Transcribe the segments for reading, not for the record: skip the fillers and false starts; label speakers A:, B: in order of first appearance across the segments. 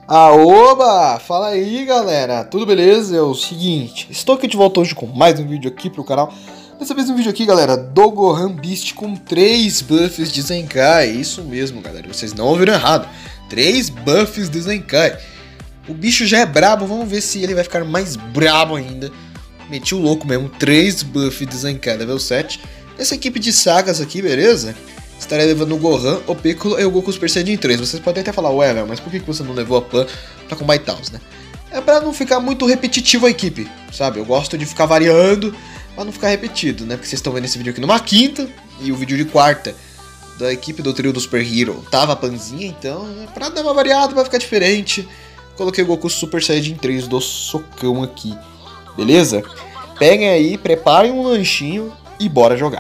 A: Aoba! Fala aí, galera, tudo beleza? É o seguinte, estou aqui de volta hoje com mais um vídeo aqui pro canal. Dessa vez um vídeo aqui, galera, do Gohan Beast com 3 buffs de Zenkai. Isso mesmo, galera, vocês não ouviram errado. 3 buffs de Zenkai. O bicho já é brabo, vamos ver se ele vai ficar mais brabo ainda. Meti o louco mesmo, 3 buffs de Zenkai, level 7. Essa equipe de sagas aqui, beleza? Estarei levando o Gohan, o Piccolo e o Goku Super Saiyajin 3. Vocês podem até falar, ué, Léo, mas por que você não levou a Pan pra combater Taos, né? É pra não ficar muito repetitivo a equipe, sabe? Eu gosto de ficar variando pra não ficar repetido, né? Porque vocês estão vendo esse vídeo aqui numa quinta e o vídeo de quarta da equipe do trio do Super Hero tava a Panzinha, então pra dar uma variada, pra ficar diferente, coloquei o Goku Super Saiyajin 3 do socão aqui, beleza? Peguem aí, preparem um lanchinho e bora jogar.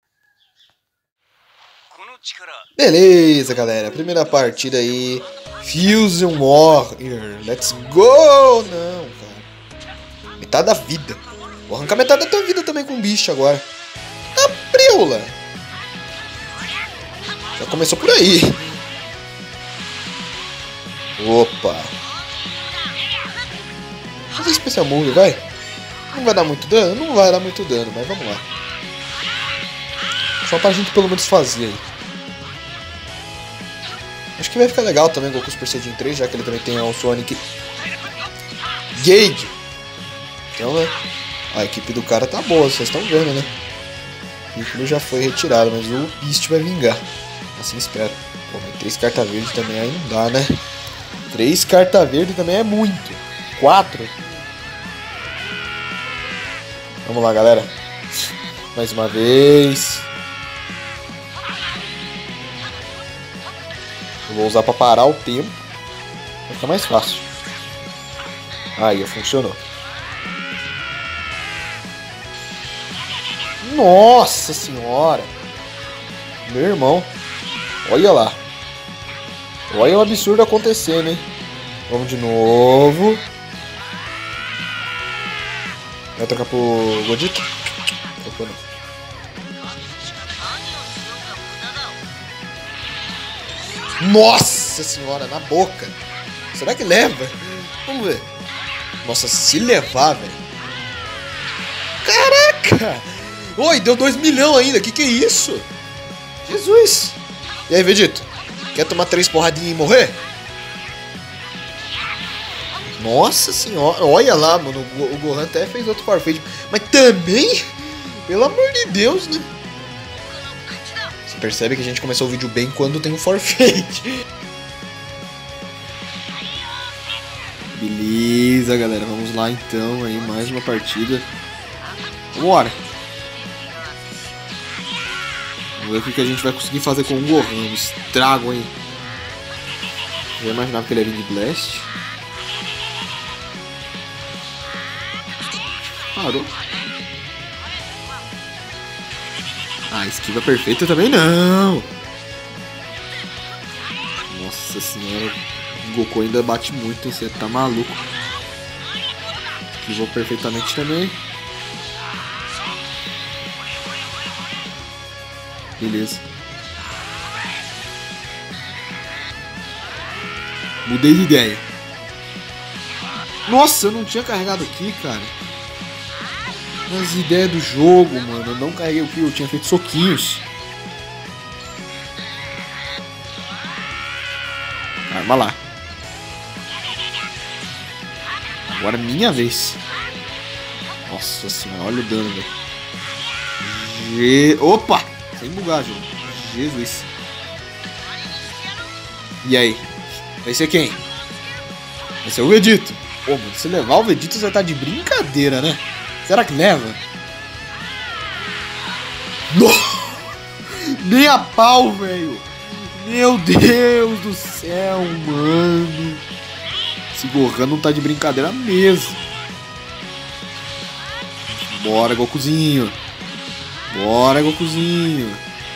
A: Beleza, galera, primeira partida aí, Fusion Warrior, let's go! Não, cara, metade da vida, vou arrancar metade da tua vida também com o bicho agora, tá preula, já começou por aí, opa, fazer Special Move, vai, não vai dar muito dano? Não vai dar muito dano, mas vamos lá, só pra gente pelo menos fazer aí. Acho que vai ficar legal também o Goku Super Saiyajin 3, já que ele também tem o Sonic Gage. Então, né, a equipe do cara tá boa, vocês estão vendo, né? O Piccolo já foi retirado, mas o Beast vai vingar. Assim espero. Pô, mas 3 cartas verdes também aí não dá, né? 3 cartas verdes também é muito. 4. Vamos lá, galera. Mais uma vez. Eu vou usar pra parar o tempo. Vai ficar mais fácil. Aí, funcionou. Nossa senhora! Meu irmão. Olha lá. Olha o absurdo acontecendo, hein? Vamos de novo. Vai trocar pro Godito? Trocou não. Nossa senhora, na boca. Será que leva? Vamos ver. Nossa, se levar, velho. Caraca! Oi, deu 2 milhões ainda. Que é isso? Jesus. E aí, Vegito? Quer tomar 3 porradinhas e morrer? Nossa senhora. Olha lá, mano. O Gohan até fez outro Farfetch. Mas também, pelo amor de Deus, né? Percebe que a gente começou o vídeo bem quando tem um forfeit. Beleza, galera. Vamos lá então. Aí, mais uma partida. Vambora. Vamos ver o que a gente vai conseguir fazer com o Gohan. Um estrago, hein? Eu imaginava que ele era Wind Blast. Parou. Ah, esquiva perfeita também não. Nossa senhora. O Goku ainda bate muito, hein? Você tá maluco. Esquivou perfeitamente também. Beleza. Mudei de ideia. Nossa, eu não tinha carregado aqui, cara. As ideias do jogo, mano. Eu não carreguei o que eu tinha feito soquinhos. Arma lá. Agora é minha vez. Nossa senhora, olha o dano, velho. Opa! Sem bugar, jogo. Jesus. E aí? Vai ser quem? Vai ser o Vegito. Pô, mano, se levar o Vegito, você tá de brincadeira, né? Será que leva? Nem a pau, velho. Meu Deus do céu, mano. Esse Gohan não tá de brincadeira mesmo. Bora, Gokuzinho. Bora, Gokuzinho.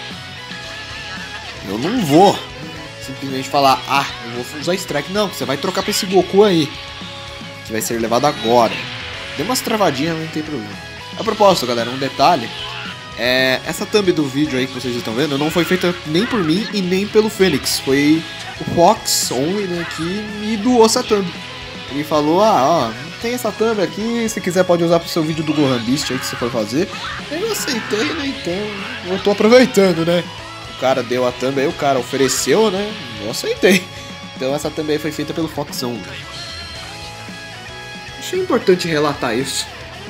A: Eu não vou simplesmente falar, ah, eu vou usar Strike. Não, você vai trocar pra esse Goku aí, que vai ser levado agora. Deu umas travadinhas, mas não tem problema. A propósito, galera, um detalhe Essa thumb do vídeo aí que vocês estão vendo não foi feita nem por mim e nem pelo Fênix. Foi o Fox Only, né, que me doou essa thumb. Ele falou, ó, tem essa thumb aqui, se quiser pode usar pro seu vídeo do Gohan Beast aí que você for fazer. Eu aceitei, né, então eu tô aproveitando, né. O cara deu a thumb aí, o cara ofereceu, né, eu aceitei. Então essa thumb aí foi feita pelo Fox Only. Achei importante relatar isso.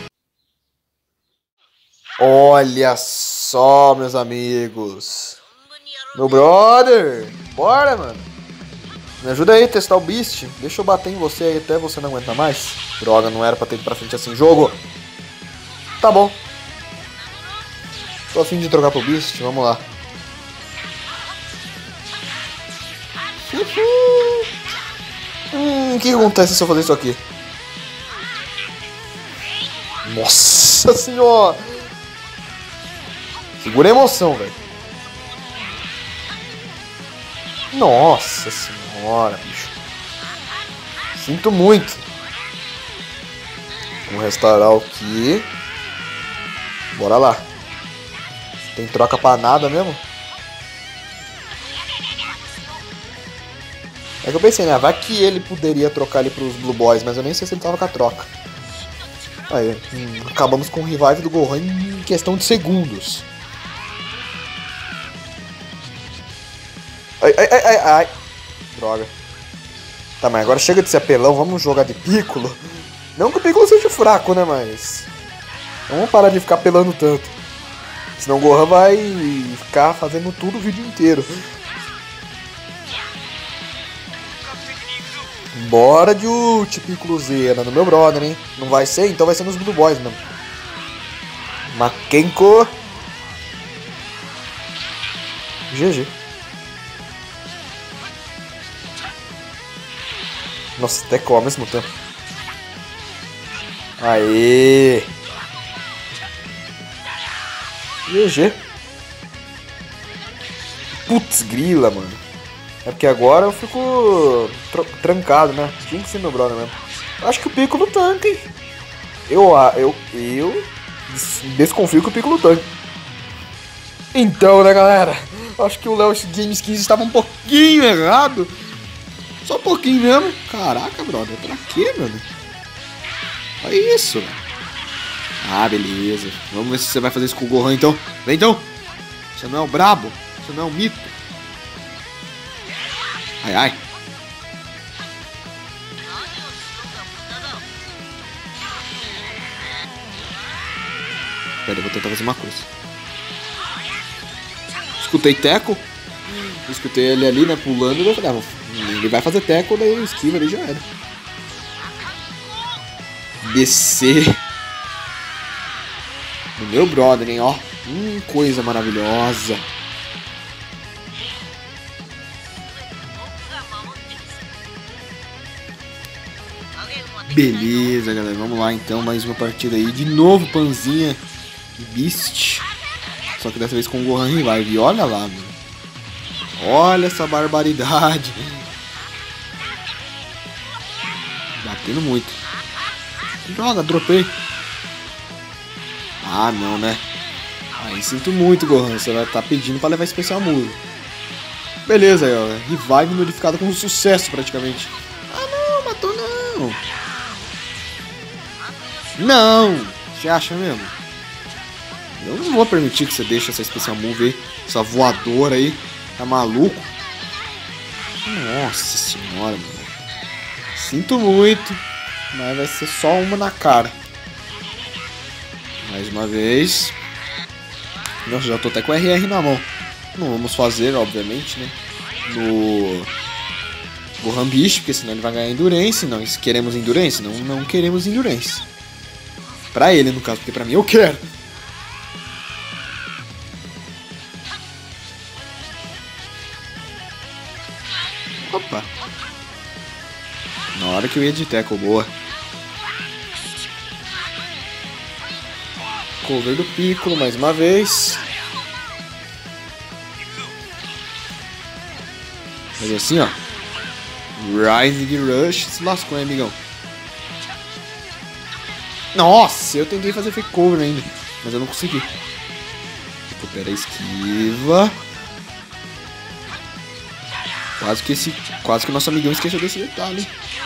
A: Olha só, meus amigos. Meu brother. Bora, mano. Me ajuda aí a testar o Beast. Deixa eu bater em você aí até você não aguentar mais. Droga, não era pra ter ido pra frente assim. Jogo. Tá bom. Tô a fim de trocar pro Beast. Vamos lá. O que acontece se eu fazer isso aqui? Nossa senhora. Segura a emoção, velho. Nossa senhora, bicho. Sinto muito. Vamos restaurar aqui. Bora lá. Tem troca pra nada mesmo? É que eu pensei, né? Vai que ele poderia trocar ali pros Blue Boys, mas eu nem sei se ele tava com a troca. Aí, acabamos com o revive do Gohan em questão de segundos. Ai. Droga. Tá, mas agora chega de ser apelão, vamos jogar de Piccolo. Não que o Piccolo seja fraco, né, mas... vamos parar de ficar apelando tanto. Senão o Gohan vai ficar fazendo tudo o vídeo inteiro. Bora de ult, Piccolo Zera, no meu brother, hein. Não vai ser? Então vai ser nos Blue Boys mesmo. Makenko. GG. Nossa, até ao mesmo tempo. Aê! GG. Putz, grila, mano. É porque agora eu fico trancado, né? Tinha que ser meu brother mesmo. Acho que o Piccolo tanca, hein? Eu desconfio que o Piccolo tanca. Então, né, galera? Acho que o Léo Games 15 estava um pouquinho errado. Só um pouquinho mesmo. Caraca, brother. Pra quê, mano? Olha isso. Ah, beleza. Vamos ver se você vai fazer isso com o Gohan, então. Vem, então. Você não é o brabo. Você não é o mito. Ai. Pera, eu vou tentar fazer uma coisa. Escutei teco. Escutei ele ali, né, pulando. Eu falei, ele vai fazer teco, daí eu esquivo ali, já era. Descer. No meu brother, hein, ó. Coisa maravilhosa. Beleza, galera. Vamos lá, então. Mais uma partida aí. De novo, Panzinha e Beast. Só que dessa vez com o Gohan Revive. E olha lá, mano. Olha essa barbaridade. Batendo muito. Droga, dropei. Ah, não, né? Aí sinto muito, Gohan. Você vai estar pedindo pra levar especial muro. Beleza, aí, ó. Revive modificado com sucesso, praticamente. Ah, não, matou não. Não. Você acha mesmo? Eu não vou permitir que você deixe essa especial move aí. Essa voadora aí. Tá maluco? Nossa senhora, mano. Sinto muito. Mas vai ser só uma na cara. Mais uma vez. Nossa, já tô até com o RR na mão. Não vamos fazer, obviamente, né? No Gohan Beast, porque senão ele vai ganhar Endurance. Não, queremos Endurance? Não queremos Endurance. Pra ele, no caso, porque pra mim eu quero. Opa. Na hora que eu ia de tackle, boa. Cover do Piccolo mais uma vez. Mas assim, ó. Rising Rush se lascou, hein, amigão. Nossa, eu tentei fazer fake cover ainda, mas eu não consegui. Recupera a esquiva. Quase que o nosso amigão esqueceu desse detalhe.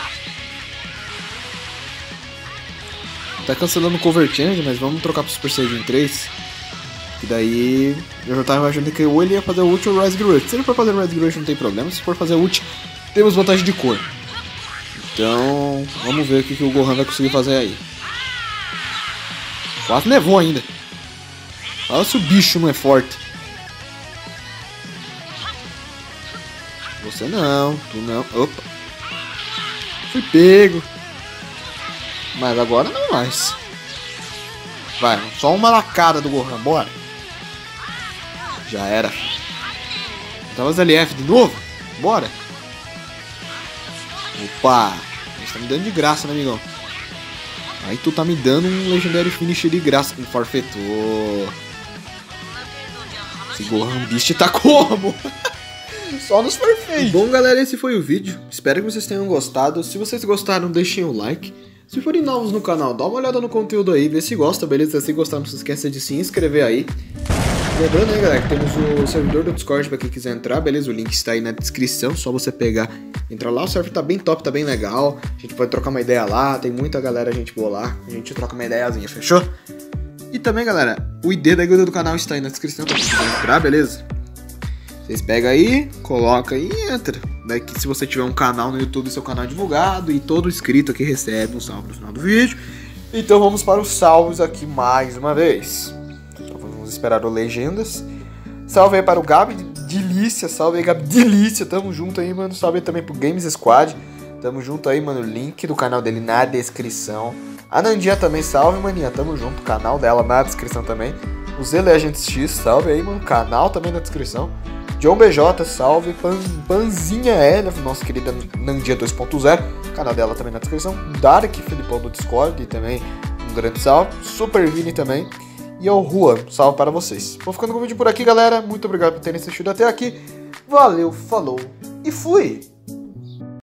A: Tá cancelando o Cover Change, mas vamos trocar pro Super Saiyajin 3. E daí eu já tava imaginando que ou ele ia fazer o ult ou o Rise Grush. Se ele for fazer o Rise Grush não tem problema, se for fazer o ult temos vantagem de cor. Então vamos ver o que o Gohan vai conseguir fazer aí. Quase levou ainda. Olha se o bicho não é forte. Você não, tu não. Opa. Fui pego. Mas agora não mais. Vai, só uma na cara do Gohan, bora. Já era. Tava os LF de novo? Bora. Opa. Eles tá me dando de graça, né, amigão? Aí tu tá me dando um Legendary Finish de graça. Me forfeitou. Esse Gohan Beast tá como? Só nos perfeitos. Bom, galera, esse foi o vídeo. Espero que vocês tenham gostado. Se vocês gostaram, deixem o like. Se forem novos no canal, dá uma olhada no conteúdo aí, vê se gosta, beleza? Se gostar, não se esqueça de se inscrever aí. Lembrando aí, galera, que temos o servidor do Discord pra quem quiser entrar, beleza? O link está aí na descrição, só você pegar, entrar lá. O server tá bem top, tá bem legal. A gente pode trocar uma ideia lá, tem muita galera, gente boa lá. A gente troca uma ideiazinha, fechou? E também, galera, o ID da guilda do canal está aí na descrição pra quem quiser entrar, beleza? Vocês pegam aí, coloca aí e entra. Daqui, se você tiver um canal no YouTube, seu canal é divulgado e todo inscrito aqui recebe um salve no final do vídeo. Então vamos para os salvos aqui mais uma vez. Então vamos esperar o Legendas. Salve aí para o Gabi Delícia, salve aí Gabi Delícia, tamo junto aí, mano. Salve aí também pro Games Squad, tamo junto aí, mano. Link do canal dele na descrição. A Nandia também, salve, maninha, tamo junto. Canal dela na descrição também. O Z Legends X, salve aí, mano. Canal também na descrição. John BJ, salve. Panzinha L, nossa querida Nandia 2.0. Canal dela também na descrição. Dark Filipão do Discord também. Um grande salve. Super Vini também. E ao Juan, salve para vocês. Vou ficando com o vídeo por aqui, galera. Muito obrigado por terem assistido até aqui. Valeu, falou e fui!